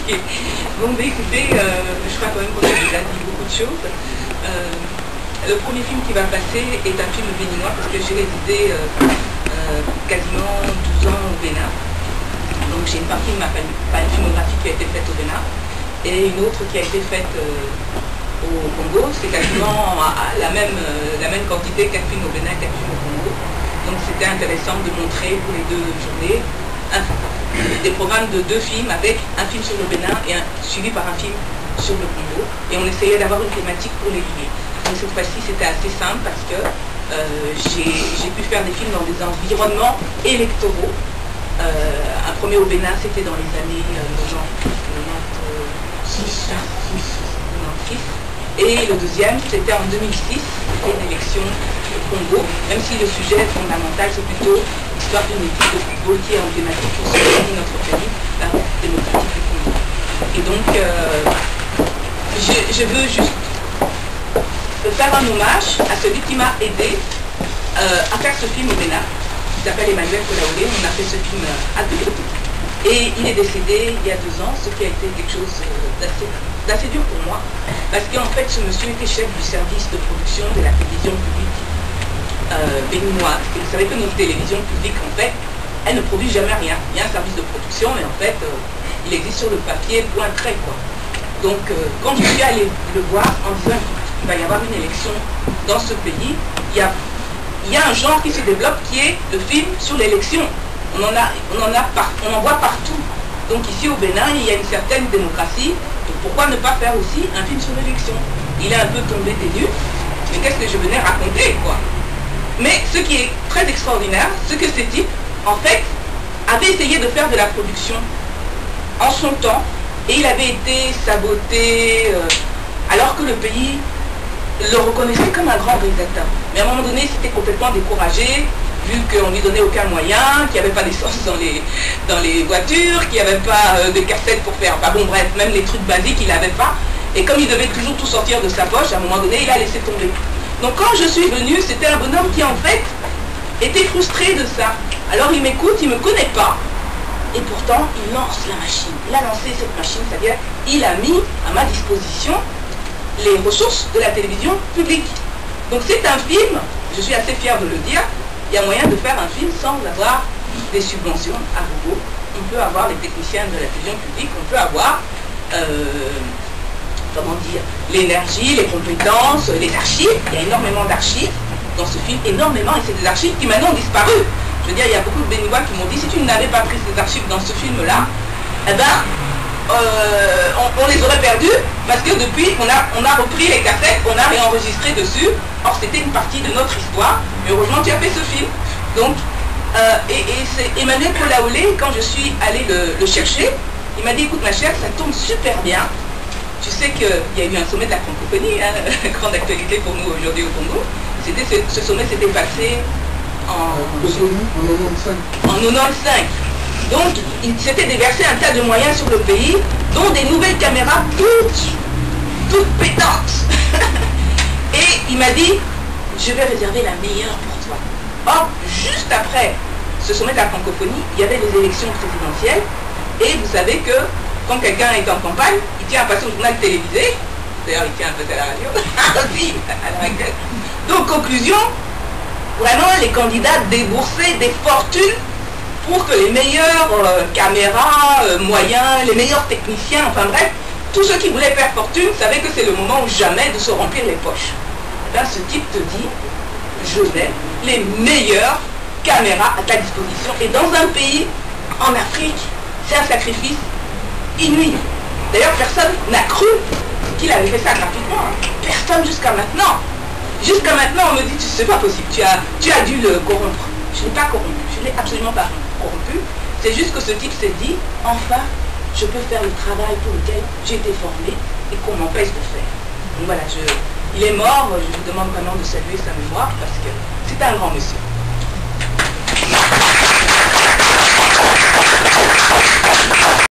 Ok. Bon, bah, écoutez, je crois quand même qu'on a déjà dit beaucoup de choses. Le premier film qui va passer est un film béninois parce que j'ai résidé quasiment 12 ans au Bénin. Donc j'ai une partie de ma filmographie qui a été faite au Bénin et une autre qui a été faite au Congo. C'est quasiment la même quantité, 4 films au Bénin, 4 films au Congo. Donc c'était intéressant de montrer pour les deux journées des programmes de 2 films avec un film sur le Bénin et suivi par un film sur le Congo. Et on essayait d'avoir une thématique pour les lier. Donc cette fois-ci c'était assez simple parce que j'ai pu faire des films dans des environnements électoraux. Un premier au Bénin, c'était dans les années 96. Et le deuxième, c'était en 2006, c'était une élection au Congo, même si le sujet fondamental, c'est plutôt l'histoire d'une équipe de football qui est emblématique pour ce qui est notre pays, la démocratique du Congo. Et donc, je veux juste faire un hommage à celui qui m'a aidé à faire ce film au Bénin. Il s'appelle Emmanuel Kolaolé. On a fait ce film à 2. Et il est décédé il y a 2 ans, ce qui a été quelque chose d'assez dur pour moi. Parce qu'en fait, ce monsieur était chef du service de production de la télévision publique béninoise. Et vous savez que notre télévision publique, en fait, elle ne produit jamais rien. Il y a un service de production, mais en fait, il existe sur le papier, point trait, quoi. Donc, quand je suis allée le voir en disant qu'il va y avoir une élection dans ce pays, il y a un genre qui se développe qui est le film sur l'élection. On en voit partout. Donc ici au Bénin, il y a une certaine démocratie. Donc pourquoi ne pas faire aussi un film sur l'élection? Il est un peu tombé des nues, mais qu'est-ce que je venais raconter, quoi? Mais ce qui est très extraordinaire, c'est que ce type, en fait, avait essayé de faire de la production en son temps, et il avait été saboté, alors que le pays le reconnaissait comme un grand réalisateur. Mais à un moment donné, il s'était complètement découragé, vu qu'on ne lui donnait aucun moyen, qu'il n'y avait pas d'essence dans les voitures, qu'il n'y avait pas de cassettes pour faire, bon bref, même les trucs basiques, il n'avait pas. Et comme il devait toujours tout sortir de sa poche, à un moment donné, il a laissé tomber. Donc quand je suis venue, c'était un bonhomme qui en fait était frustré de ça. Alors il m'écoute, il ne me connaît pas, et pourtant il lance la machine. Il a lancé cette machine, c'est-à-dire il a mis à ma disposition les ressources de la télévision publique. Donc c'est un film, je suis assez fière de le dire, il y a moyen de faire un film sans avoir des subventions à gogo. On peut avoir les techniciens de la télévision publique, on peut avoir, comment dire, l'énergie, les compétences, les archives. Il y a énormément d'archives dans ce film, énormément, et c'est des archives qui maintenant ont disparu. Je veux dire, il y a beaucoup de Béninois qui m'ont dit, si tu n'avais pas pris ces archives dans ce film-là, eh ben, on les aurait perdus, parce que depuis, on a repris les cassettes, on a réenregistré dessus. Or, c'était une partie de notre histoire, mais heureusement, tu as fait ce film. Donc, et c'est Emmanuel Kolaolé, quand je suis allée le chercher, il m'a dit, écoute ma chère, ça tombe super bien. Tu sais qu'il y a eu un sommet de la francophonie, hein, grande actualité pour nous aujourd'hui au Congo. Ce sommet s'était passé en 95. Donc, il s'était déversé un tas de moyens sur le pays, dont des nouvelles caméras toutes pétantes. Et il m'a dit, je vais réserver la meilleure pour toi. Or, juste après ce sommet de la francophonie, il y avait les élections présidentielles. Et vous savez que quand quelqu'un est en campagne, il tient à passer au journal télévisé. D'ailleurs, il tient un peu à la radio. Aussi, à la radio. Donc, conclusion, vraiment, les candidats déboursaient des fortunes pour que les meilleures caméras, moyens, les meilleurs techniciens, enfin bref, tous ceux qui voulaient faire fortune savaient que c'est le moment ou jamais de se remplir les poches. Et bien, ce type te dit, je mets les meilleures caméras à ta disposition. Et dans un pays, en Afrique, c'est un sacrifice inouï. D'ailleurs, personne n'a cru qu'il avait fait ça gratuitement. Personne jusqu'à maintenant. Jusqu'à maintenant, on me dit, c'est pas possible, tu as dû le corrompre. Je ne l'ai pas corrompu, je ne l'ai absolument pas corrompu. C'est juste que ce type s'est dit, enfin, je peux faire le travail pour lequel j'ai été formé et qu'on m'empêche de faire. Donc voilà, il est mort, je vous demande vraiment de saluer sa mémoire parce que c'est un grand monsieur.